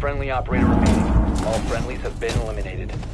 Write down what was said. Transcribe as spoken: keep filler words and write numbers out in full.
friendly operator remaining. All friendlies have been eliminated.